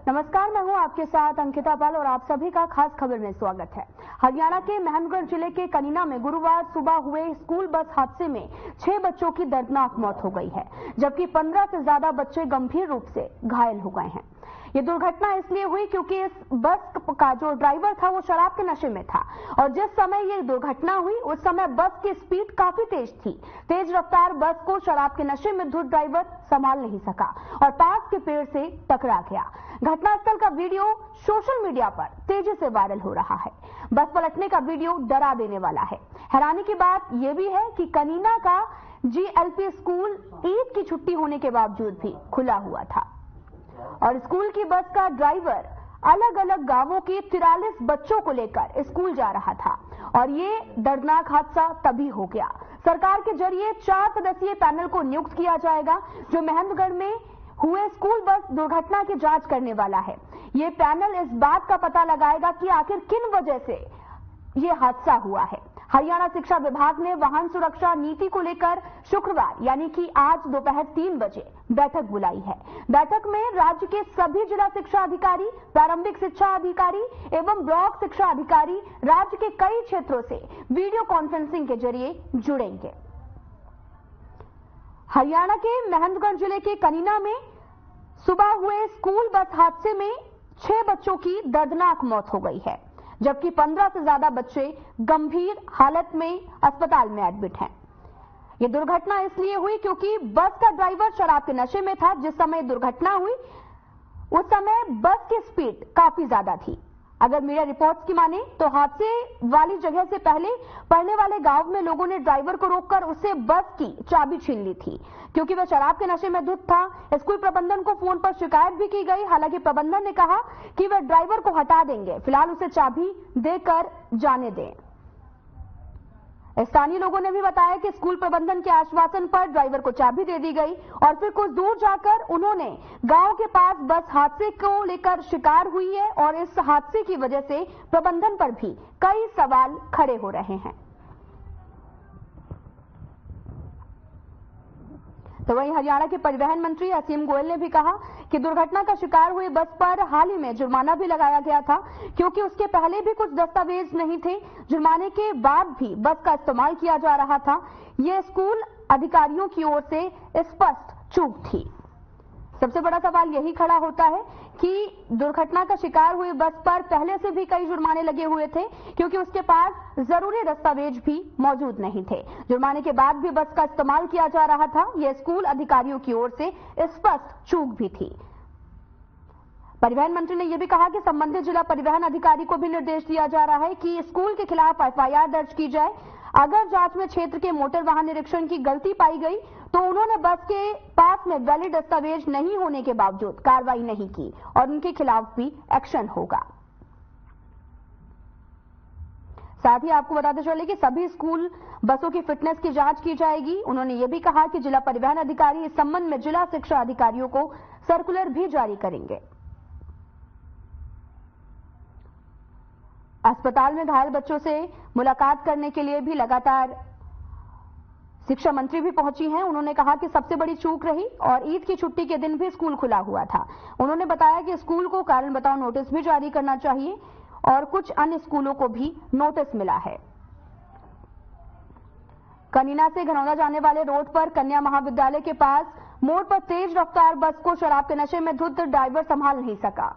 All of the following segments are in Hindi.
नमस्कार, मैं हूं आपके साथ अंकिता पाल और आप सभी का खास खबर में स्वागत है। हरियाणा के महेंद्रगढ़ जिले के कनीना में गुरुवार सुबह हुए स्कूल बस हादसे में 6 बच्चों की दर्दनाक मौत हो गई है, जबकि 15 से ज्यादा बच्चे गंभीर रूप से घायल हो गए हैं। ये दुर्घटना इसलिए हुई क्योंकि इस बस का जो ड्राइवर था वो शराब के नशे में था और जिस समय ये दुर्घटना हुई उस समय बस की स्पीड काफी तेज थी। तेज रफ्तार बस को शराब के नशे में धुत ड्राइवर संभाल नहीं सका और पास के पेड़ से टकरा गया। घटनास्थल का वीडियो सोशल मीडिया पर तेजी से वायरल हो रहा है। बस पलटने का वीडियो डरा देने वाला है। हैरानी की बात यह भी है कि कनीना का GLP स्कूल ईद की छुट्टी होने के बावजूद भी खुला हुआ था और स्कूल की बस का ड्राइवर अलग अलग गांवों के 43 बच्चों को लेकर स्कूल जा रहा था और ये दर्दनाक हादसा तभी हो गया। सरकार के जरिए 4 सदस्यीय पैनल को नियुक्त किया जाएगा जो महेंद्रगढ़ में हुए स्कूल बस दुर्घटना की जांच करने वाला है। ये पैनल इस बात का पता लगाएगा कि आखिर किन वजह से ये हादसा हुआ है। हरियाणा शिक्षा विभाग ने वाहन सुरक्षा नीति को लेकर शुक्रवार यानी कि आज दोपहर 3 बजे बैठक बुलाई है। बैठक में राज्य के सभी जिला शिक्षा अधिकारी, प्रारंभिक शिक्षा अधिकारी एवं ब्लॉक शिक्षा अधिकारी राज्य के कई क्षेत्रों से वीडियो कॉन्फ्रेंसिंग के जरिए जुड़ेंगे। हरियाणा के महेंद्रगढ़ जिले के कनीना में सुबह हुए स्कूल बस हादसे में 6 बच्चों की दर्दनाक मौत हो गई है, जबकि 15 से ज्यादा बच्चे गंभीर हालत में अस्पताल में एडमिट हैं। यह दुर्घटना इसलिए हुई क्योंकि बस का ड्राइवर शराब के नशे में था। जिस समय दुर्घटना हुई उस समय बस की स्पीड काफी ज्यादा थी। अगर मीडिया रिपोर्ट्स की माने तो हादसे वाली जगह से पहले पड़ने वाले गांव में लोगों ने ड्राइवर को रोककर उससे बस की चाबी छीन ली थी क्योंकि वह शराब के नशे में धुत था। स्कूल प्रबंधन को फोन पर शिकायत भी की गई, हालांकि प्रबंधन ने कहा कि वह ड्राइवर को हटा देंगे, फिलहाल उसे चाबी देकर जाने दें। स्थानीय लोगों ने भी बताया कि स्कूल प्रबंधन के आश्वासन पर ड्राइवर को चाबी दे दी गई और फिर कुछ दूर जाकर उन्होंने गांव के पास बस हादसे को लेकर शिकार हुई है और इस हादसे की वजह से प्रबंधन पर भी कई सवाल खड़े हो रहे हैं। तो वहीं हरियाणा के परिवहन मंत्री असीम गोयल ने भी कहा कि दुर्घटना का शिकार हुई बस पर हाल ही में जुर्माना भी लगाया गया था क्योंकि उसके पहले भी कुछ दस्तावेज नहीं थे। जुर्माने के बाद भी बस का इस्तेमाल किया जा रहा था। यह स्कूल अधिकारियों की ओर से स्पष्ट चूक थी। सबसे बड़ा सवाल यही खड़ा होता है कि दुर्घटना का शिकार हुई बस पर पहले से भी कई जुर्माने लगे हुए थे क्योंकि उसके पास जरूरी दस्तावेज भी मौजूद नहीं थे। जुर्माने के बाद भी बस का इस्तेमाल किया जा रहा था। यह स्कूल अधिकारियों की ओर से स्पष्ट चूक भी थी। परिवहन मंत्री ने यह भी कहा कि संबंधित जिला परिवहन अधिकारी को भी निर्देश दिया जा रहा है कि स्कूल के खिलाफ FIR दर्ज की जाए। अगर जांच में क्षेत्र के मोटर वाहन निरीक्षण की गलती पाई गई तो उन्होंने बस के पास में वैलिड दस्तावेज नहीं होने के बावजूद कार्रवाई नहीं की और उनके खिलाफ भी एक्शन होगा। साथ ही आपको बताते चले कि सभी स्कूल बसों की फिटनेस की जांच की जाएगी। उन्होंने ये भी कहा कि जिला परिवहन अधिकारी इस संबंध में जिला शिक्षा अधिकारियों को सर्कुलर भी जारी करेंगे। अस्पताल में घायल बच्चों से मुलाकात करने के लिए भी लगातार शिक्षा मंत्री भी पहुंची हैं। उन्होंने कहा कि सबसे बड़ी चूक रही और ईद की छुट्टी के दिन भी स्कूल खुला हुआ था। उन्होंने बताया कि स्कूल को कारण बताओ नोटिस भी जारी करना चाहिए और कुछ अन्य स्कूलों को भी नोटिस मिला है। कनीना से घनौदा जाने वाले रोड पर कन्या महाविद्यालय के पास मोड़ पर तेज रफ्तार बस को शराब के नशे में धुत ड्राइवर संभाल नहीं सका।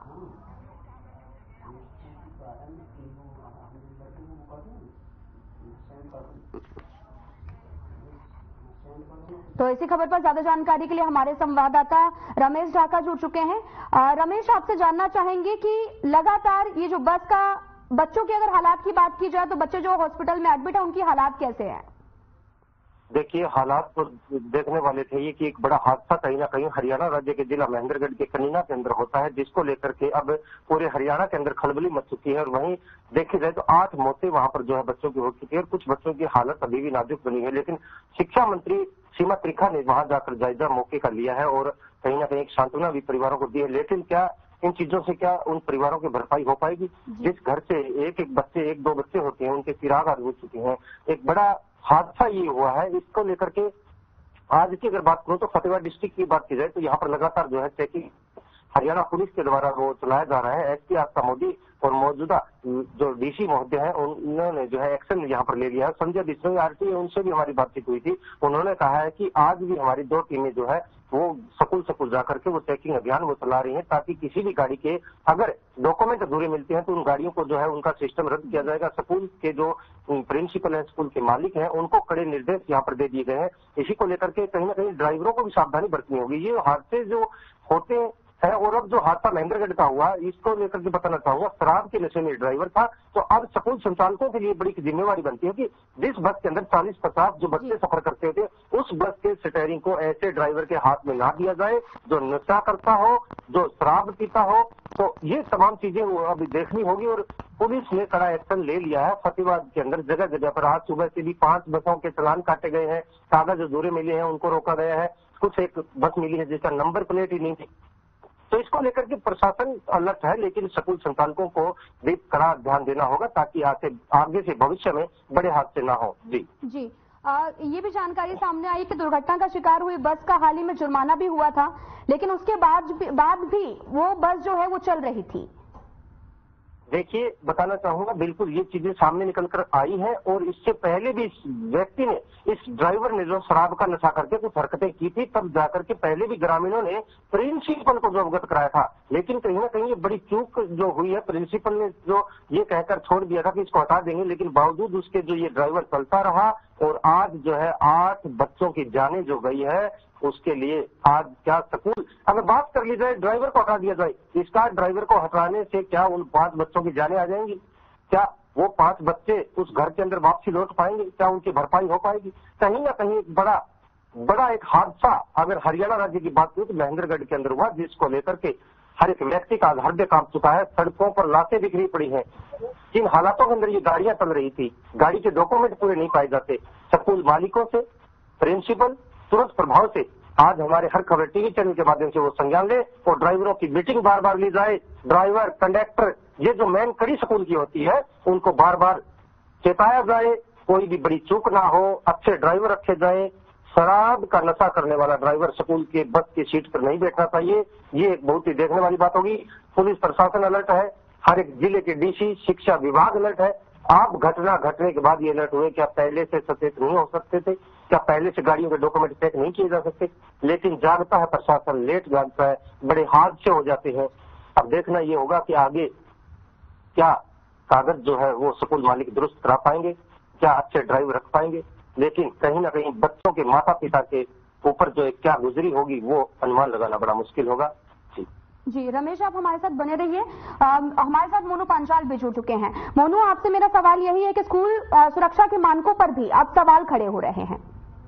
तो इसी खबर पर ज्यादा जानकारी के लिए हमारे संवाददाता रमेश ढाका जुड़ चुके हैं। रमेश, आपसे जानना चाहेंगे कि लगातार ये जो बस का बच्चों की अगर हालात की बात की जाए तो बच्चे जो हॉस्पिटल में एडमिट है उनकी हालात कैसे हैं? देखिए, हालात तो देखने वाले थे। ये कि एक बड़ा हादसा कहीं ना कहीं हरियाणा राज्य के जिला महेंद्रगढ़ के कनीना के अंदर होता है, जिसको लेकर के अब पूरे हरियाणा के अंदर खलबली मच चुकी है। और वहीं देखी जाए तो 8 मौतें वहां पर जो है बच्चों की हो चुकी है और कुछ बच्चों की हालत अभी भी नाजुक बनी है। लेकिन शिक्षा मंत्री सीमा त्रिखा ने वहां जाकर जायजा मौके का लिया है और कहीं ना कहीं एक सांत्वना भी परिवारों को दी है। लेकिन क्या इन चीजों से क्या उन परिवारों की भरपाई हो पाएगी? जिस घर से एक बच्चे, 1-2 बच्चे होते हैं, उनके चिराग आग हो चुके हैं। एक बड़ा हादसा ये हुआ है। इसको लेकर के आज की अगर बात करूं तो फतेहगढ़ डिस्ट्रिक्ट की बात की जाए तो यहाँ पर लगातार जो है चेकिंग हरियाणा पुलिस के द्वारा वो चलाया जा रहा है। एसपी आस्था मोदी और मौजूदा जो डीसी महोदय हैं उन्होंने जो है एक्शन यहाँ पर ले लिया है। संजय बिश्नोई आरटी उनसे भी हमारी बातचीत हुई थी। उन्होंने कहा है कि आज भी हमारी 2 टीमें जो है वो स्कूल जाकर के वो चेकिंग अभियान वो चला रही है, ताकि किसी भी गाड़ी के अगर डॉक्यूमेंट अधूरे मिलते हैं तो उन गाड़ियों को जो है उनका सिस्टम रद्द किया जाएगा। स्कूल के जो प्रिंसिपल है, स्कूल के मालिक हैं, उनको कड़े निर्देश यहाँ पर दे दिए गए हैं। इसी को लेकर के कहीं ना कहीं ड्राइवरों को भी सावधानी बरतनी होगी। ये हादसे जो होते है और अब जो हादसा महेंद्रगढ़ का हुआ, इसको लेकर के बताना चाहूंगा, शराब के नशे में ड्राइवर था। तो अब स्कूल संचालकों के लिए बड़ी जिम्मेवारी बनती है कि जिस बस के अंदर 40-50 जो बच्चे सफर करते थे, उस बस के स्टीयरिंग को ऐसे ड्राइवर के हाथ में ना दिया जाए जो नशा करता हो, जो शराब पीता हो। तो ये तमाम चीजें अभी देखनी होगी और पुलिस ने कड़ा एक्शन ले लिया है। फतेहाबाद के अंदर जगह जगह पर आज सुबह से भी 5 बसों के चालान काटे गए हैं, कागज अधूरे मिले हैं उनको रोका गया है। कुछ एक बस मिली है जिसका नंबर प्लेट ही नहीं थी। तो इसको लेकर के प्रशासन अलर्ट है, लेकिन स्कूल संचालकों को भी कड़ा ध्यान देना होगा ताकि आगे से भविष्य में बड़े हादसे ना हो। जी ये भी जानकारी सामने आई कि दुर्घटना का शिकार हुई बस का हाल ही में जुर्माना भी हुआ था, लेकिन उसके बाद भी वो बस जो है वो चल रही थी। देखिए, बताना चाहूंगा, बिल्कुल ये चीजें सामने निकल कर आई हैं और इससे पहले भी इस व्यक्ति ने, इस ड्राइवर ने जो शराब का नशा करके कुछ हरकतें की थी, तब जाकर के पहले भी ग्रामीणों ने प्रिंसिपल को जो अवगत कराया था। लेकिन कहीं ना कहीं ये बड़ी चूक जो हुई है, प्रिंसिपल ने जो ये कहकर छोड़ दिया था कि इसको हटा देंगे, लेकिन बावजूद उसके जो ये ड्राइवर चलता रहा और आज जो है 8 बच्चों की जानें जो गई है, उसके लिए आज क्या स्कूल, अगर बात कर ली जाए ड्राइवर को हटा दिया जाए, इसका ड्राइवर को हटाने से क्या उन 5 बच्चों की जानें आ जाएंगी? क्या वो 5 बच्चे उस घर के अंदर वापसी लौट पाएंगे? क्या उनकी भरपाई हो पाएगी? कहीं ना कहीं एक बड़ा एक हादसा अगर हरियाणा राज्य की बात करूं तो महेंद्रगढ़ के अंदर हुआ, जिसको लेकर के हर एक व्यक्ति का हृदय कांप चुका है। सड़कों पर लाशें बिखरी पड़ी हैं। जिन हालातों के अंदर ये गाड़ियां चल रही थी, गाड़ी के डॉक्यूमेंट पूरे नहीं पाए जाते, स्कूल मालिकों से प्रिंसिपल तुरंत प्रभाव से आज हमारे हर खबर टीवी चैनल के माध्यम से वो संज्ञान ले और ड्राइवरों की मीटिंग बार बार ली जाए। ड्राइवर, कंडक्टर, ये जो मेन कड़ी स्कूल की होती है, उनको बार बार चेताया जाए, कोई भी बड़ी चूक ना हो, अच्छे ड्राइवर रखे जाए। शराब का नशा करने वाला ड्राइवर स्कूल के बस की सीट पर नहीं बैठना चाहिए। ये एक बहुत ही देखने वाली बात होगी। पुलिस प्रशासन अलर्ट है, हर एक जिले के डीसी, शिक्षा विभाग अलर्ट है। आप घटना घटने के बाद ये अलर्ट हुए, क्या पहले से सचेत नहीं हो सकते थे? क्या पहले से गाड़ियों के डॉक्यूमेंट चेक नहीं किए जा सकते? लेकिन जागता है प्रशासन, लेट जागता है, बड़े हादसे हो जाते हैं। अब देखना ये होगा कि आगे क्या कागज जो है वो स्कूल मालिक दुरुस्त करा पाएंगे, क्या अच्छे ड्राइवर रख पाएंगे। लेकिन कहीं ना कहीं बच्चों के माता पिता के ऊपर जो क्या गुजरी होगी वो अनुमान लगाना बड़ा मुश्किल होगा। जी रमेश, आप हमारे साथ बने रहिए। हमारे साथ मोनू पांचाल भी जुड़ चुके हैं। मोनू, आपसे मेरा सवाल यही है कि स्कूल सुरक्षा के मानकों पर भी अब सवाल खड़े हो रहे हैं।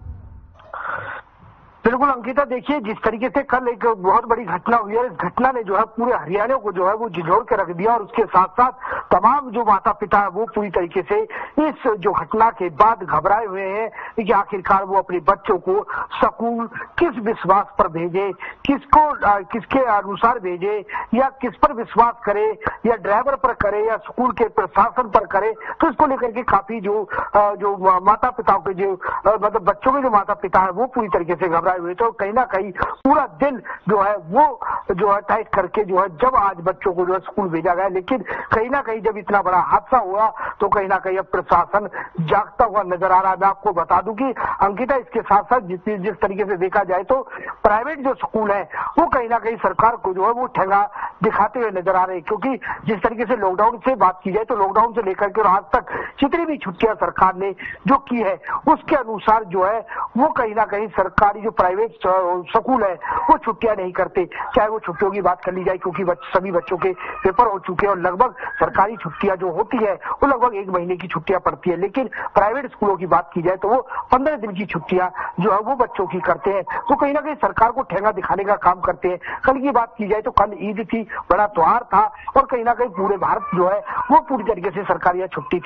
बिल्कुल अंकिता, देखिए जिस तरीके से कल एक बहुत बड़ी घटना हुई है, इस घटना ने जो है पूरे हरियाणा को जो है वो झिझोड़ के रख दिया और उसके साथ साथ तमाम जो माता पिता है वो पूरी तरीके से इस जो घटना के बाद घबराए हुए हैं कि आखिरकार वो अपने बच्चों को स्कूल किस विश्वास पर भेजे, किसके अनुसार भेजे, या किस पर विश्वास करे, या ड्राइवर पर करे या स्कूल के प्रशासन पर करे। तो इसको लेकर के काफी जो माता पिताओं के जो मतलब बच्चों के जो माता पिता है वो पूरी तरीके से घबराए हुए। तो कहीं ना कहीं पूरा दिन जो है वो जो है टाइट करके जो है जब आज बच्चों को जो है स्कूल भेजा गया, लेकिन कहीं ना कहीं जब इतना बड़ा हादसा हुआ तो कहीं ना कहीं अब प्रशासन जागता हुआ नजर आ रहा है। मैं आपको बता दूं कि अंकिता, इसके साथ साथ जिस तरीके से देखा जाए तो प्राइवेट जो स्कूल है वो कहीं ना कहीं सरकार को जो है वो ठेंगा दिखाते हुए नजर आ रहे हैं, क्योंकि जिस तरीके से लॉकडाउन से बात की जाए तो लॉकडाउन से लेकर के आज तक जितनी भी छुट्टियां सरकार ने जो की है उसके अनुसार जो है वो कहीं ना कहीं सरकारी जो प्राइवेट स्कूल है वो छुट्टियां नहीं करते। चाहे वो छुट्टियों की बात कर ली जाए, क्योंकि सभी बच्चों के पेपर हो चुके हैं और लगभग सरकारी छुट्टियां जो होती है वो लगभग 1 महीने की छुट्टियां पड़ती है, लेकिन प्राइवेट स्कूलों की बात की जाए तो वो 15 दिन की छुट्टियां जो है वो बच्चों की करते हैं। तो कहीं ना कहीं सरकार को ठेंगा दिखाने का काम करते हैं। कल की बात की जाए तो कल ईद थी, बड़ा त्योहार था और कहीं ना कहीं पूरे भारत जो है वो पूरी तरीके से सरकारी छुट्टी थी,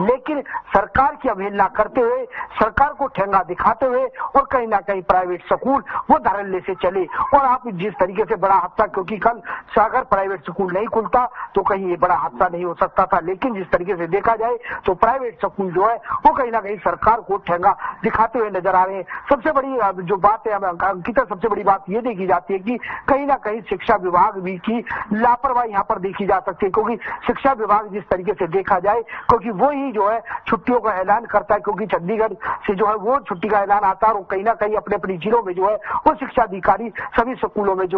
लेकिन सरकार की अवहेलना करते हुए, सरकार को ठेंगा दिखाते हुए और कहीं ना कहीं प्राइवेट स्कूल वो धड़ल्ले से चले। और आप जिस तरीके से बड़ा हादसा, क्योंकि कल अगर प्राइवेट स्कूल नहीं खुलता तो कहीं ये बड़ा हादसा नहीं हो सकता था, लेकिन जिस तरीके से देखा जाए तो प्राइवेट स्कूल जो है वो कहीं ना कहीं सरकार को ठेंगा दिखाते हुए नजर आ रहे हैं। सबसे बड़ी जो बात है अंकिता, सबसे बड़ी बात ये देखी जाती है कि कहीं ना कहीं शिक्षा विभाग भी की लापरवाही यहाँ पर देखी जा सकती है, क्योंकि शिक्षा विभाग जिस तरीके से देखा जाए, क्योंकि वो ही जो है छुट्टियों का ऐलान करता है, क्योंकि चंडीगढ़ से जो है वो छुट्टी का ऐलान आता है और कहीं ना कहीं अपने अपने जिलों में जो है वो शिक्षा अधिकारी सभी स्कूलों में जो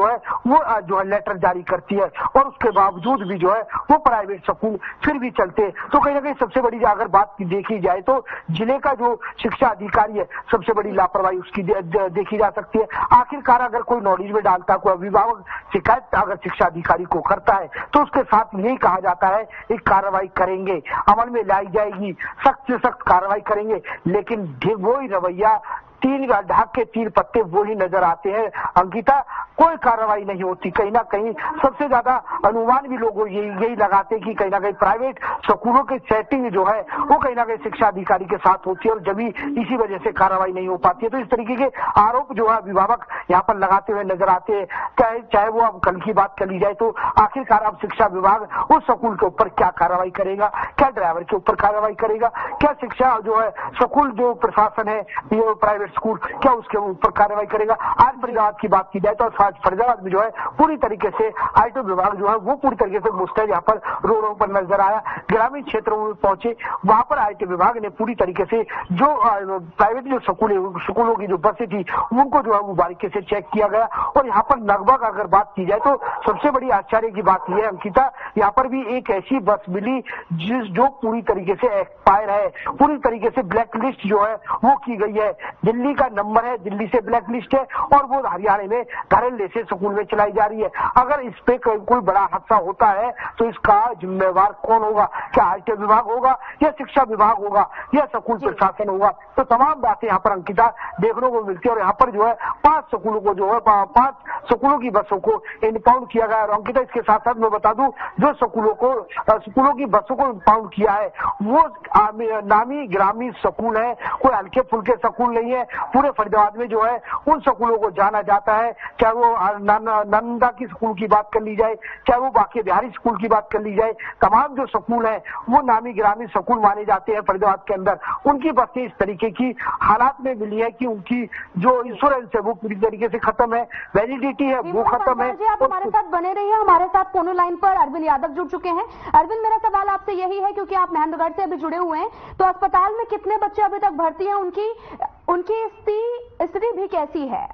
है लेटर जारी करती है, और उसके बावजूद भी जो है वो प्राइवेट स्कूल फिर भी चलते। तो कहीं ना कहीं सबसे बड़ी अगर बात देखी जाए तो जिले का जो शिक्षा अधिकारी है, सबसे बड़ी लापरवाही उसकी देखी जा सकती है। आखिरकार अगर कोई नॉलेज में डालता, कोई अभिभावक शिकायत अगर शिक्षा अधिकारी को करता है तो उसके साथ यही कहा जाता है एक कार्रवाई करेंगे, अमल में लाई जाएगी, सख्त से सख्त कार्रवाई करेंगे, लेकिन वो ही रवैया तीन ढाक के तीन पत्ते वो ही नजर आते हैं। अंकिता, कोई कार्रवाई नहीं होती। कहीं ना कहीं सबसे ज्यादा अनुमान भी लोग यही लगाते हैं कि कहीं ना कहीं प्राइवेट स्कूलों की सेटिंग जो है वो कहीं ना कहीं शिक्षा अधिकारी के साथ होती है और जब इसी वजह से कार्रवाई नहीं हो पाती है। तो इस तरीके के आरोप जो है अभिभावक यहाँ पर लगाते हुए नजर आते हैं। चाहे वो अब कल की बात कर ली जाए तो आखिरकार अब शिक्षा विभाग उस स्कूल के ऊपर क्या कार्रवाई करेगा, क्या ड्राइवर के ऊपर कार्रवाई करेगा, क्या शिक्षा जो है स्कूल जो प्रशासन है ये प्राइवेट स्कूल क्या उसके ऊपर कार्रवाई करेगा। आज फरीदाबाद की बात की जाए तो फरीदाबाद में जो है पूरी तरीके से आईटी विभाग जो है वो पूरी तरीके से मुस्तैद यहाँ पर रोडों पर नजर आया। ग्रामीण क्षेत्रों में पहुंचे, वहां पर आईटी विभाग ने पूरी तरीके से जो प्राइवेट जो स्कूलों की जो बसें थी उनको जो है वो बारीकी से चेक किया गया। और यहाँ पर लगभग अगर बात की जाए तो सबसे बड़ी आश्चर्य की बात यह है अंकिता, यहाँ पर भी एक ऐसी बस मिली जो पूरी तरीके से एक्सपायर है, पूरी तरीके से ब्लैक लिस्ट जो है वो की गई है। दिल्ली का नंबर है, दिल्ली से ब्लैक लिस्ट है और वो हरियाणा में धड़ल्ले से स्कूल में चलाई जा रही है। अगर इस पे कोई बड़ा हादसा होता है तो इसका जिम्मेवार कौन होगा? क्या आईटी विभाग होगा या शिक्षा विभाग होगा या स्कूल प्रशासन होगा? तो तमाम बातें यहाँ पर अंकिता देखने को मिलती है। और यहाँ पर जो है 5 स्कूलों को जो है 5 स्कूलों की बसों को इम्पाउंड किया गया। और अंकिता इसके साथ साथ मैं बता दूं, जो स्कूलों की बसों को इम्पाउंड किया है वो नामी ग्रामीण स्कूल है, कोई हल्के फुल्के स्कूल नहीं है। पूरे फरीदाबाद में जो है उन स्कूलों को जाना जाता है, चाहे वो नंदा की स्कूल की बात कर ली जाए, चाहे वो बाकी बिहारी स्कूल की बात कर ली जाए, तमाम जो स्कूल है वो नामी ग्रामीण स्कूल माने जाते हैं फरीदाबाद के अंदर। उनकी बसें इस तरीके की हालात में मिली है कि उनकी जो इंश्योरेंस है वो पूरी तरीके से खत्म है, वैलिडिटी है वो खत्म है। आप हमारे साथ बने रहिए। हमारे साथ फोन लाइन पर अरविंद यादव जुड़ चुके हैं। अरविंद, मेरा सवाल आपसे यही है, क्योंकि आप महेंद्रगढ़ से अभी जुड़े हुए हैं, तो अस्पताल में कितने बच्चे अभी तक भर्ती हैं, उनकी स्थिति भी कैसी है?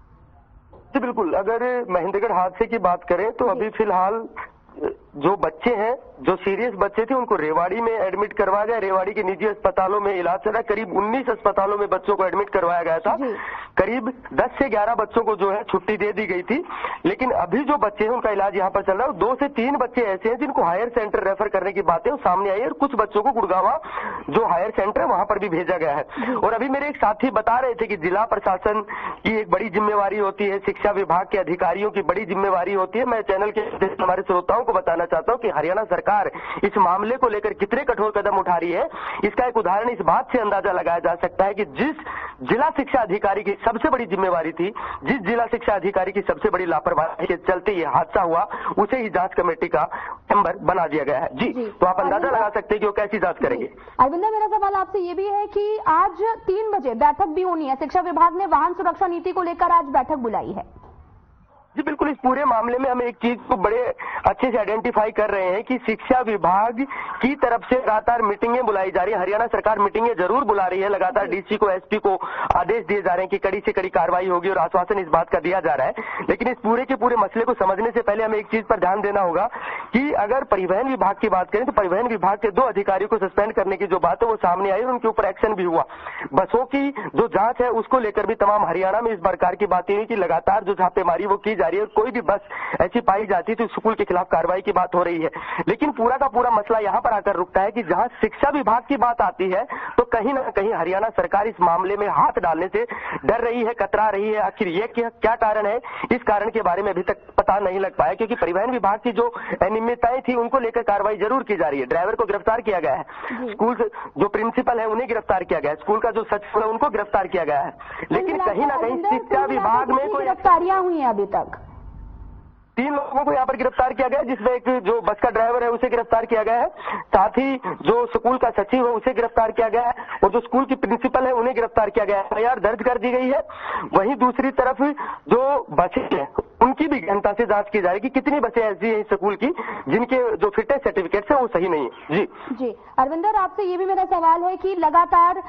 जी बिल्कुल, अगर महेंद्रगढ़ हादसे की बात करें तो अभी फिलहाल जो बच्चे हैं, जो सीरियस बच्चे थे, उनको रेवाड़ी में एडमिट करवाया गया। रेवाड़ी के निजी अस्पतालों में इलाज चल रहा है। करीब 19 अस्पतालों में बच्चों को एडमिट करवाया गया था। करीब 10 से 11 बच्चों को जो है छुट्टी दे दी गई थी, लेकिन अभी जो बच्चे हैं उनका इलाज यहाँ पर चल रहा है। 2 से 3 बच्चे ऐसे हैं जिनको हायर सेंटर रेफर करने की बातें सामने आई है और कुछ बच्चों को गुड़गांव जो हायर सेंटर है वहां पर भी भेजा गया है। और अभी मेरे एक साथी बता रहे थे कि जिला प्रशासन की एक बड़ी जिम्मेवारी होती है, शिक्षा विभाग के अधिकारियों की बड़ी जिम्मेवारी होती है। मैं चैनल के हमारे श्रोताओं को बताना चाहता हूं कि हरियाणा सरकार इस मामले को लेकर कितने कठोर कदम उठा रही है। इसका एक उदाहरण इस बात से अंदाजा लगाया जा सकता है कि जिस जिला शिक्षा अधिकारी की सबसे बड़ी जिम्मेवारी थी, जिस जिला शिक्षा अधिकारी की सबसे बड़ी लापरवाही के चलते ये हादसा हुआ, उसे ही जांच कमेटी का मेंबर बना दिया गया है। जी, तो आप अंदाजा लगा सकते हैं कि वो कैसी जांच करेंगे। अरविंदा, मेरा सवाल आपसे ये भी है कि आज 3 बजे बैठक भी होनी है। शिक्षा विभाग ने वाहन सुरक्षा नीति को लेकर आज बैठक बुलाई है। जी बिल्कुल, इस पूरे मामले में हम एक चीज को बड़े अच्छे से आइडेंटिफाई कर रहे हैं कि शिक्षा विभाग की तरफ से लगातार मीटिंगें बुलाई जा रही है। हरियाणा सरकार मीटिंगें जरूर बुला रही है, लगातार डीसी को, एसपी को आदेश दिए जा रहे हैं कि कड़ी से कड़ी कार्रवाई होगी और आश्वासन इस बात का दिया जा रहा है। लेकिन इस पूरे के पूरे मसले को समझने से पहले हमें एक चीज पर ध्यान देना होगा कि अगर परिवहन विभाग की बात करें तो परिवहन विभाग के 2 अधिकारियों को सस्पेंड करने की जो बात है वो सामने आई और उनके ऊपर एक्शन भी हुआ। बसों की जो जांच है उसको लेकर भी तमाम हरियाणा में इस प्रकार की बातें हुई कि लगातार जो छापेमारी वो की जा रही है और कोई भी बस ऐसी पाई जाती तो स्कूल के खिलाफ कार्रवाई की बात हो रही है। लेकिन पूरा का पूरा मसला यहाँ पर आकर रुकता है कि जहाँ शिक्षा विभाग की बात आती है तो कहीं ना कहीं हरियाणा सरकार इस मामले में हाथ डालने से डर रही है, कतरा रही है। आखिर ये क्या कारण है, इस कारण के बारे में अभी तक पता नहीं लग पाया, क्योंकि परिवहन विभाग की जो अनियमितताएं थी उनको लेकर कार्रवाई जरूर की जा रही है। ड्राइवर को गिरफ्तार किया गया है, स्कूल जो प्रिंसिपल है उन्हें गिरफ्तार किया गया है, स्कूल का जो सचिव है उनको गिरफ्तार किया गया है, लेकिन कहीं ना कहीं शिक्षा विभाग में कोई गिरफ्तारियां हुई हैं अभी तक। 3 लोगों को यहाँ पर गिरफ्तार किया गया है, जिसमें एक जो बस का ड्राइवर है उसे गिरफ्तार किया गया है, साथ ही जो स्कूल का सचिव है उसे गिरफ्तार किया गया है, और जो स्कूल की प्रिंसिपल है उन्हें गिरफ्तार किया गया है, एफआईआर दर्ज कर दी गई है। वहीं दूसरी तरफ जो बसें हैं उनकी भी गहनता से जांच की जा रही है कि कितनी बसें ऐसी हैं स्कूल की जिनके जो फिटनेस सर्टिफिकेट है वो सही नहीं है। जी अरविंदर, आपसे ये भी मेरा सवाल है कि लगातार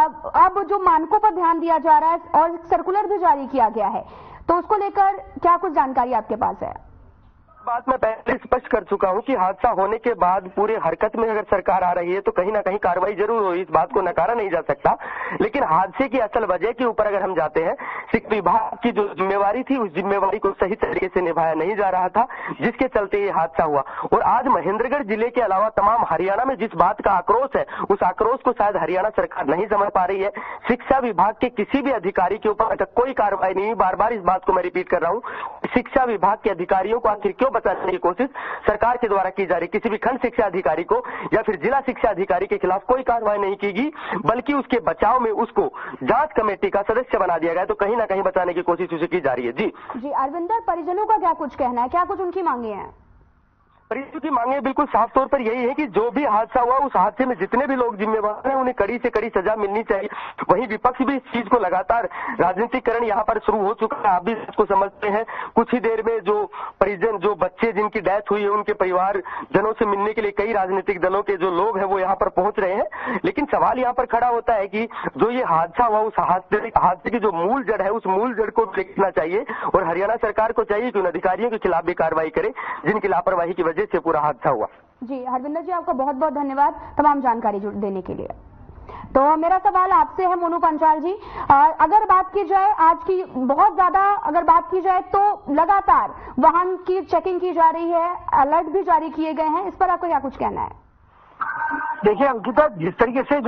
अब जो मानकों पर ध्यान दिया जा रहा है और सर्कुलर भी जारी किया गया है, तो उसको लेकर क्या कुछ जानकारी आपके पास है? बात मैं पहले स्पष्ट कर चुका हूं कि हादसा होने के बाद पूरे हरकत में अगर सरकार आ रही है तो कहीं ना कहीं कार्रवाई जरूर होगी, इस बात को नकारा नहीं जा सकता। लेकिन हादसे की असल वजह के ऊपर अगर हम जाते हैं, शिक्षा विभाग की जो जिम्मेवारी थी उस जिम्मेवारी को सही तरीके से निभाया नहीं जा रहा था, जिसके चलते ये हादसा हुआ। और आज महेंद्रगढ़ जिले के अलावा तमाम हरियाणा में जिस बात का आक्रोश है, उस आक्रोश को शायद हरियाणा सरकार नहीं समझ पा रही है। शिक्षा विभाग के किसी भी अधिकारी के ऊपर कोई कार्रवाई नहीं, बार बार इस बात को मैं रिपीट कर रहा हूँ। शिक्षा विभाग के अधिकारियों को आखिर क्यों बचाने की कोशिश सरकार के द्वारा की जा रही, किसी भी खंड शिक्षा अधिकारी को या फिर जिला शिक्षा अधिकारी के खिलाफ कोई कार्रवाई नहीं की, बल्कि उसके बचाव में उसको जांच कमेटी का सदस्य बना दिया गया, तो कहीं ना कहीं बचाने की कोशिश उसे की जा रही है। जी अरविंदर, परिजनों का क्या कुछ कहना है, क्या कुछ उनकी मांगे हैं? परिजनों की मांगे बिल्कुल साफ तौर पर यही है कि जो भी हादसा हुआ उस हादसे में जितने भी लोग जिम्मेवार हैं उन्हें कड़ी से कड़ी सजा मिलनी चाहिए। वहीं विपक्ष भी इस चीज को लगातार राजनीतिकरण यहाँ पर शुरू हो चुका है, आप भी इसको समझते हैं। कुछ ही देर में जो परिजन, जो बच्चे जिनकी डेथ हुई है, उनके परिवार जनों से मिलने के लिए कई राजनीतिक दलों के जो लोग हैं वो यहाँ पर पहुंच रहे हैं। लेकिन सवाल यहाँ पर खड़ा होता है कि जो ये हादसा हुआ उस हादसे की जो मूल जड़ है उस मूल जड़ को देखना चाहिए, और हरियाणा सरकार को चाहिए कि उन अधिकारियों के खिलाफ भी कार्रवाई करे जिनकी लापरवाही की वजह से पूरा हादसा हुआ। जी हरविंदर जी, आपका बहुत बहुत धन्यवाद तमाम जानकारी देने के लिए। तो मेरा सवाल आपसे है मोनू पंचाल जी, अगर बात की जाए आज की बहुत ज्यादा अगर बात की जाए तो लगातार वाहन की चेकिंग की जा रही है, अलर्ट भी जारी किए गए हैं, इस पर आपको क्या कुछ कहना है? देखिए अंकिता, जिस तरीके से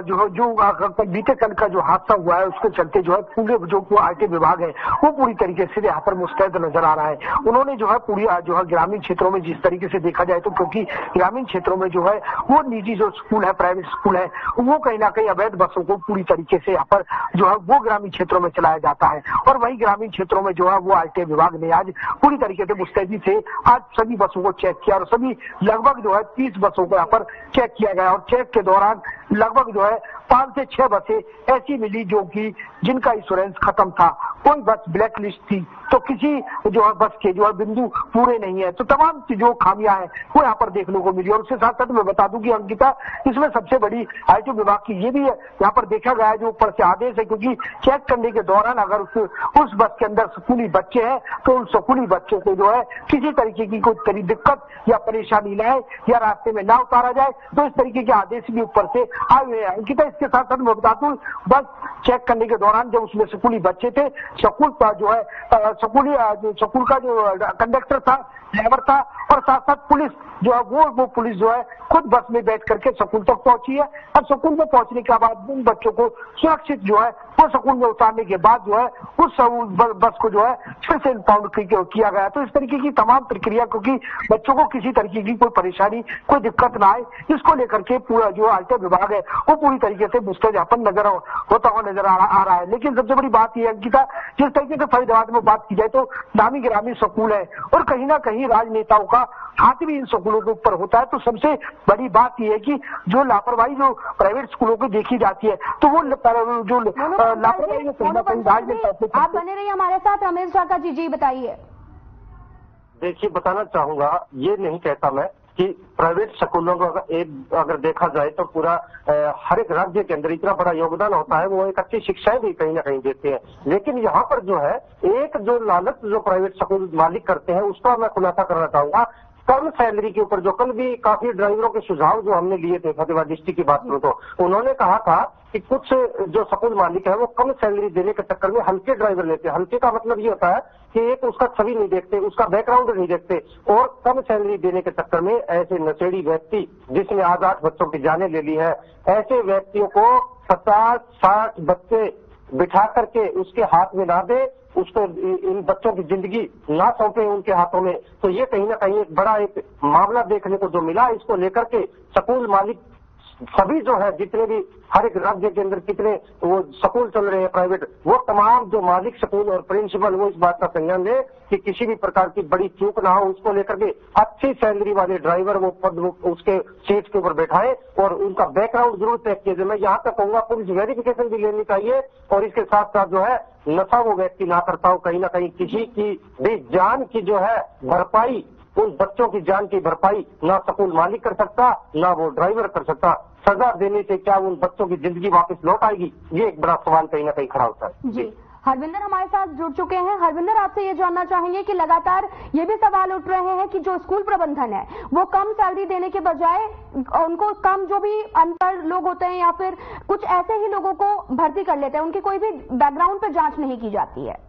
जो बीते कल का जो हादसा हुआ है उसके चलते जो है पूरे जो आईटी विभाग है वो पूरी तरीके से यहाँ पर मुस्तैद नजर आ रहा है। उन्होंने जो है पूरी जो है ग्रामीण क्षेत्रों में जिस तरीके से देखा जाए तो, क्योंकि ग्रामीण क्षेत्रों में जो है वो निजी जो स्कूल है, प्राइवेट स्कूल है, वो कहीं ना कहीं अवैध बसों को पूरी तरीके से यहाँ पर जो है वो ग्रामीण क्षेत्रों में चलाया जाता है, और वही ग्रामीण क्षेत्रों में जो है वो आईटी विभाग ने आज पूरी तरीके से मुस्तैदी से आज सभी बसों को चेक किया, और सभी लगभग जो है 30 बसों को यहाँ पर चेक किया गया, और चेक के दौरान लगभग जो है 5 से 6 बसें ऐसी मिली जो कि जिनका इंश्योरेंस खत्म था, कोई बस ब्लैक लिस्ट थी, तो किसी जो है बस के जो है बिंदु पूरे नहीं है, तो तमाम जो खामियां हैं वो यहाँ पर देखने को मिली। और उसके साथ साथ मैं बता दूं कि अंकिता, इसमें सबसे बड़ी आईटी विभाग की ये भी यहाँ पर देखा गया है जो ऊपर से आदेश है, क्योंकि चेक करने के दौरान अगर उस बस के अंदर स्कूली बच्चे हैं तो उन स्कूली बच्चों को जो है किसी तरीके की कोई दिक्कत या परेशानी लाए या रास्ते में ना उतारा जाए, तो इस तरीके के आदेश भी ऊपर से आए हुए हैं। अंकिता, इसके साथ साथ मैं बता दूं, बस चेक करने के दौरान जब उसमें स्कूली बच्चे थे, स्कूल का जो है स्कूल का जो कंडक्टर था, ड्राइवर था, और साथ साथ पुलिस जो है वो पुलिस जो है खुद बस में बैठ करके स्कूल तक पहुंची है, और स्कूल में पहुंचने के बाद उन बच्चों को सुरक्षित जो है वो स्कूल में उतारने के बाद जो है उस बस को जो है फिर से इम्पाउंड किया गया। तो इस तरीके की तमाम प्रक्रिया, क्योंकि बच्चों को किसी तरीके की कोई परेशानी, कोई दिक्कत ना आए, इसको लेकर के पूरा जो आईटी विभाग है वो पूरी तरीके से मुस्तैद नजर होता हुआ नजर आ रहा है। लेकिन सबसे बड़ी बात यह है अंकिता, जिस तरीके से फरीदाबाद में बात की जाए तो नामी ग्रामीण स्कूल है, और कहीं ना कहीं राजनेताओं का हाथ भी इन स्कूलों के ऊपर होता है। तो सबसे बड़ी बात यह है कि जो लापरवाही जो प्राइवेट स्कूलों की देखी जाती है, तो वो जो लापरवाही राजनेता। आप बने रहिए हमारे साथ, रमेश झाका जी बताइए। देखिए, बताना चाहूंगा, ये नहीं कहता मैं कि प्राइवेट स्कूलों को अगर देखा जाए तो पूरा हर एक राज्य के अंदर इतना बड़ा योगदान होता है, वो एक अच्छी शिक्षाएं भी कहीं ना कहीं देते हैं। लेकिन यहाँ पर जो है एक जो लालच जो प्राइवेट स्कूल मालिक करते हैं उसका मैं खुलासा करना चाहूंगा। कम सैलरी के ऊपर, जो कल भी काफी ड्राइवरों के सुझाव जो हमने लिए थे फतेहाबाद डिस्ट्रिक्ट की बात करूं तो उन्होंने कहा था कि कुछ जो स्कूल मालिक है वो कम सैलरी देने के चक्कर में हल्के ड्राइवर लेते हैं। हल्के का मतलब ये होता है कि एक उसका छवि नहीं देखते, उसका बैकग्राउंड नहीं देखते, और कम सैलरी देने के चक्कर में ऐसे नशेड़ी व्यक्ति जिसने आज 8 बच्चों की जानें ले ली है, ऐसे व्यक्तियों को 50-60 बच्चे बिठा करके उसके हाथ में ना दे, उसको इन बच्चों की जिंदगी ना सौंपे उनके हाथों में। तो ये कहीं ना कहीं एक बड़ा एक मामला देखने को जो मिला, इसको लेकर के स्कूल मालिक सभी जो है, जितने भी हर एक राज्य के अंदर कितने वो स्कूल चल रहे हैं प्राइवेट, वो तमाम जो मालिक स्कूल और प्रिंसिपल वो इस बात का संज्ञान ले कि किसी भी प्रकार की बड़ी चूक ना हो, उसको लेकर के अच्छी सैलरी वाले ड्राइवर वो पद उसके सीट के ऊपर बैठाए और उनका बैकग्राउंड जरूर चेक किया जाए। मैं यहाँ तक कहूंगा पुलिस वेरिफिकेशन भी लेनी चाहिए, और इसके साथ साथ जो है नशा वो व्यक्ति ना करता हो, कहीं ना कहीं किसी की भी जान की जो है भरपाई, उन बच्चों की जान की भरपाई ना स्कूल मालिक कर सकता ना वो ड्राइवर कर सकता। सजा देने से क्या उन बच्चों की जिंदगी वापस लौट आएगी, ये एक बड़ा सवाल कहीं ना कहीं खड़ा होता है। जी, हरविंदर हमारे साथ जुड़ चुके हैं। हरविंदर, आपसे ये जानना चाहेंगे कि लगातार ये भी सवाल उठ रहे हैं कि जो स्कूल प्रबंधन है वो कम सैलरी देने के बजाय उनको कम जो भी अनपढ़ लोग होते हैं या फिर कुछ ऐसे ही लोगों को भर्ती कर लेते हैं, उनकी कोई भी बैकग्राउंड पर जांच नहीं की जाती है।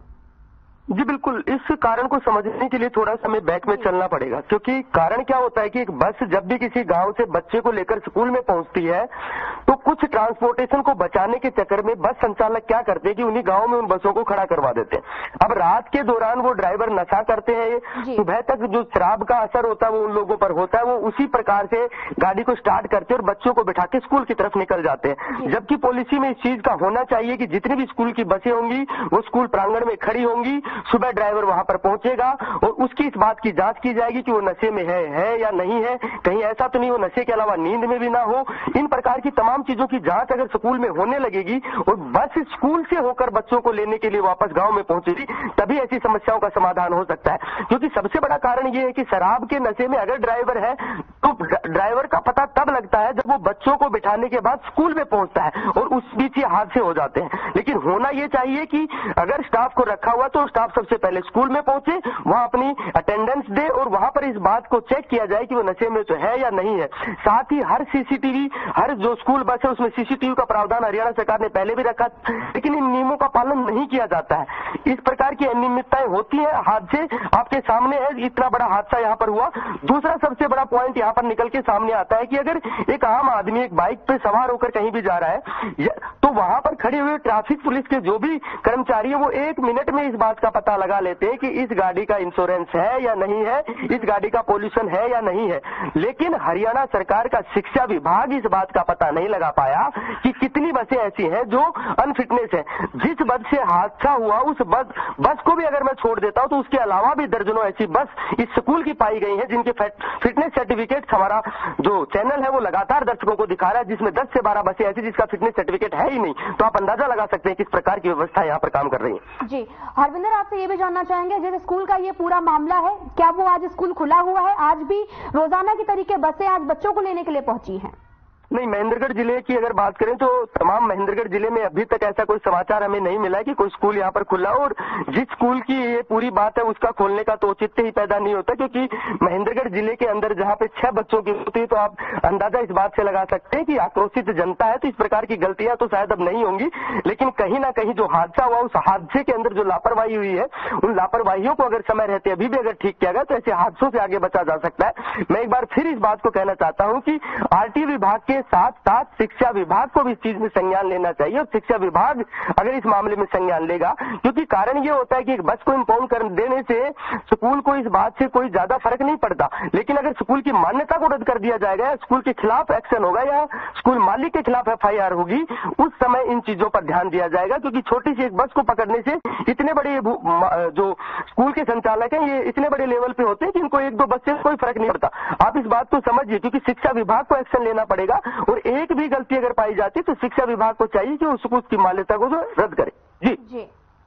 जी बिल्कुल, इस कारण को समझने के लिए थोड़ा समय बैक में चलना पड़ेगा, क्योंकि कारण क्या होता है कि एक बस जब भी किसी गांव से बच्चे को लेकर स्कूल में पहुंचती है तो कुछ ट्रांसपोर्टेशन को बचाने के चक्कर में बस संचालक क्या करते हैं कि उन्हीं गांव में उन बसों को खड़ा करवा देते हैं। अब रात के दौरान वो ड्राइवर नशा करते हैं, सुबह तक जो शराब का असर होता है वो उन लोगों पर होता है, वो उसी प्रकार से गाड़ी को स्टार्ट करते हैं और बच्चों को बिठा के स्कूल की तरफ निकल जाते हैं। जबकि पॉलिसी में इस चीज का होना चाहिए कि जितनी भी स्कूल की बसें होंगी वो स्कूल प्रांगण में खड़ी होंगी, सुबह ड्राइवर वहां पर पहुंचेगा और उसकी इस बात की जांच की जाएगी कि वो नशे में है या नहीं है, कहीं ऐसा तो नहीं हो नशे के अलावा नींद में भी ना हो। इन प्रकार की तमाम चीजों की जांच अगर स्कूल में होने लगेगी और बस स्कूल से होकर बच्चों को लेने के लिए वापस गांव में पहुंचेगी, तभी ऐसी समस्याओं का समाधान हो सकता है। क्योंकि सबसे बड़ा कारण ये है कि शराब के नशे में अगर ड्राइवर है तो ड्राइवर का पता तब लगता है जब वो बच्चों को बिठाने के बाद स्कूल में पहुंचता है और उस बीच ये हादसे हो जाते हैं। लेकिन होना ये चाहिए कि अगर स्टाफ को रखा हुआ तो स्टाफ सबसे पहले स्कूल में पहुंचे, वहां अपनी अटेंडेंस दे और वहां पर इस बात को चेक किया जाए कि वो नशे में तो है या नहीं है। साथ ही हर सीसीटीवी, हर जो स्कूल बस है उसमें सीसीटीवी का प्रावधान हरियाणा सरकार ने पहले भी रखा, लेकिन इन नियमों का पालन नहीं किया जाता है। इस प्रकार की अनियमितताएं होती है, हादसे आपके सामने है, इतना बड़ा हादसा यहाँ पर हुआ। दूसरा सबसे बड़ा पॉइंट यहाँ पर निकल के सामने आता है कि अगर एक आम आदमी एक बाइक पे सवार होकर कहीं भी जा रहा है तो वहां पर खड़े हुए ट्रैफिक पुलिस के जो भी कर्मचारी है वो 1 मिनट में इस बात का पता लगा लेते हैं कि इस गाड़ी का इंश्योरेंस है या नहीं है, इस गाड़ी का पोल्यूशन है या नहीं है। लेकिन हरियाणा सरकार का शिक्षा विभाग इस बात का पता नहीं लगा पाया कि कितनी बसें ऐसी हैं जो अनफिटनेस है। जिस बस से हादसा हुआ उस बस को भी अगर मैं छोड़ देता हूं तो उसके अलावा भी दर्जनों ऐसी बस इस स्कूल की पाई गई हैं जिनके फिटनेस सर्टिफिकेट हमारा जो चैनल है वो लगातार दर्शकों को दिखा रहा है, जिसमें 10 से 12 बसें ऐसी जिसका फिटनेस सर्टिफिकेट है ही नहीं। तो आप अंदाजा लगा सकते हैं किस प्रकार की व्यवस्था यहाँ पर काम कर रही है। जी हरविंदर, आपसे ये भी जानना चाहेंगे, जैसे स्कूल का ये पूरा मामला है, क्या वो आज स्कूल खुला हुआ है? आज भी रोजाना की तरीके बसें आज बच्चों को लेने के लिए पहुंची हैं? नहीं, महेंद्रगढ़ जिले की अगर बात करें तो तमाम महेंद्रगढ़ जिले में अभी तक ऐसा कोई समाचार हमें नहीं मिला है कि कोई स्कूल यहाँ पर खुला, और जिस स्कूल की ये पूरी बात है उसका खोलने का तो औचित्य ही पैदा नहीं होता, क्योंकि महेंद्रगढ़ जिले के अंदर जहाँ पे 6 बच्चों की होती है तो आप अंदाजा इस बात से लगा सकते हैं कि आक्रोशित जनता है, तो इस प्रकार की गलतियां तो शायद अब नहीं होंगी। लेकिन कहीं ना कहीं जो हादसा हुआ उस हादसे के अंदर जो लापरवाही हुई है, उन लापरवाहियों को अगर समय रहते अभी भी अगर ठीक किया गया तो ऐसे हादसों से आगे बचा जा सकता है। मैं एक बार फिर इस बात को कहना चाहता हूँ कि आरटीओ विभाग के साथ साथ शिक्षा विभाग को भी इस चीज में संज्ञान लेना चाहिए, और शिक्षा विभाग अगर इस मामले में संज्ञान लेगा, क्योंकि कारण ये होता है कि एक बस को इंपाउंड कर देने से स्कूल को इस बात से कोई ज्यादा फर्क नहीं पड़ता, लेकिन अगर स्कूल की मान्यता को रद्द कर दिया जाएगा, स्कूल के खिलाफ एक्शन होगा या स्कूल मालिक के खिलाफ FIR होगी, उस समय इन चीजों पर ध्यान दिया जाएगा। क्योंकि छोटी सी एक बस को पकड़ने से इतने बड़े जो स्कूल के संचालक हैं ये इतने बड़े लेवल पे होते हैं कि इनको 1-2 बस से कोई फर्क नहीं पड़ता। आप इस बात को समझिए, क्योंकि शिक्षा विभाग को एक्शन लेना पड़ेगा, और एक भी गलती अगर पाई जाती तो शिक्षा विभाग को चाहिए कि उसकी मान्यता को जो रद्द करे। जी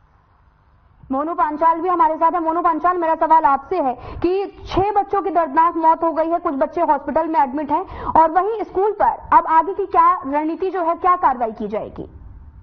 मोनू पांचाल भी हमारे साथ है। मोनू पांचाल, मेरा सवाल आपसे है कि 6 बच्चों की दर्दनाक मौत हो गई है, कुछ बच्चे हॉस्पिटल में एडमिट हैं, और वहीं स्कूल पर अब आगे की क्या रणनीति जो है, क्या कार्रवाई की जाएगी?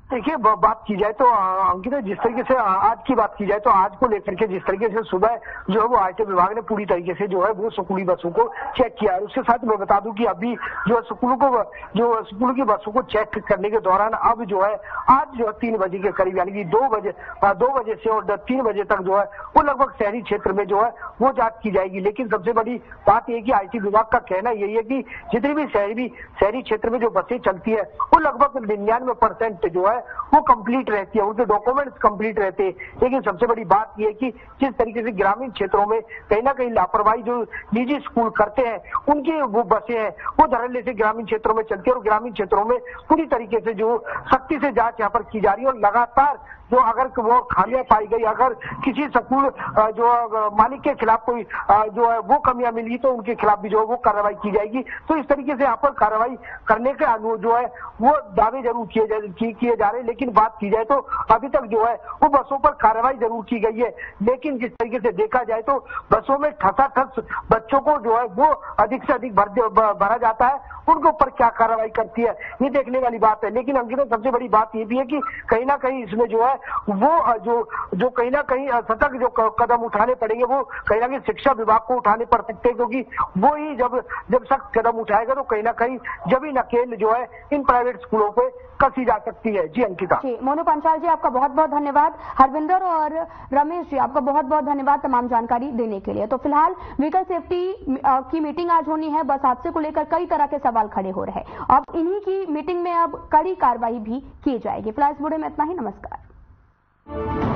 देखिए बात की जाए तो अंकिता, जिस तरीके से आज की बात की जाए तो आज को लेकर के जिस तरीके से सुबह जो है वो आईटी विभाग ने पूरी तरीके से जो है वो स्कूली बसों को चेक किया है। उसके साथ मैं बता दूं कि अभी जो स्कूलों की बसों को चेक करने के दौरान अब जो है आज जो है 3 बजे के करीब यानी कि 2 बजे से और 3 बजे तक जो है वो लगभग शहरी क्षेत्र में जो है वो जांच की जाएगी। लेकिन सबसे बड़ी बात यह कि आईटी विभाग का कहना यही है कि जितनी भी शहरी क्षेत्र में जो बसें चलती है वो लगभग 99% जो है वो कंप्लीट रहती है, उनके डॉक्यूमेंट्स कंप्लीट रहते हैं। लेकिन सबसे बड़ी बात यह है कि जिस तरीके से ग्रामीण क्षेत्रों में कहीं ना कहीं लापरवाही जो निजी स्कूल करते हैं, उनकी वो बसें हैं वो धड़ल्ले से ग्रामीण क्षेत्रों में चलती है और ग्रामीण क्षेत्रों में पूरी तरीके से जो सख्ती से जांच यहाँ पर की जा रही है और लगातार जो अगर वो खामियां पाई गई, अगर किसी स्कूल जो मालिक के खिलाफ कोई जो है वो कमियां मिली तो उनके खिलाफ भी जो है वो कार्रवाई की जाएगी। तो इस तरीके से यहाँ पर कार्रवाई करने के जो है वो दावे जरूर किए जा रहे हैं। लेकिन बात की जाए तो अभी तक जो है वो बसों पर कार्रवाई जरूर की गई है, लेकिन जिस तरीके से देखा जाए तो बसों में ठसाठस बच्चों को जो है वो अधिक से अधिक भरा जाता है, उनके ऊपर क्या कार्रवाई करती है ये देखने वाली बात है। लेकिन अंकित, सबसे बड़ी बात ये भी है कि कहीं ना कहीं इसमें जो है वो जो कहीं ना कहीं सतर्क जो कदम उठाने पड़ेंगे वो कहीं ना कहीं शिक्षा विभाग को उठाने पड़ सकते हैं, क्योंकि वो ही जब सख्त कदम उठाएगा तो कहीं ना कहीं जब नकेल जो है इन प्राइवेट स्कूलों पे कसी जा सकती है। जी अंकिता। जी मोनू पंचाल जी, आपका बहुत बहुत धन्यवाद। हरविंदर और रमेश जी, आपका बहुत बहुत धन्यवाद तमाम जानकारी देने के लिए। तो फिलहाल व्हीकल सेफ्टी की मीटिंग आज होनी है। बस हादसे को लेकर कई तरह के सवाल खड़े हो रहे हैं। अब इन्हीं की मीटिंग में अब कड़ी कार्रवाई भी की जाएगी। फिलहाल इस वीडियो में इतना ही। नमस्कार।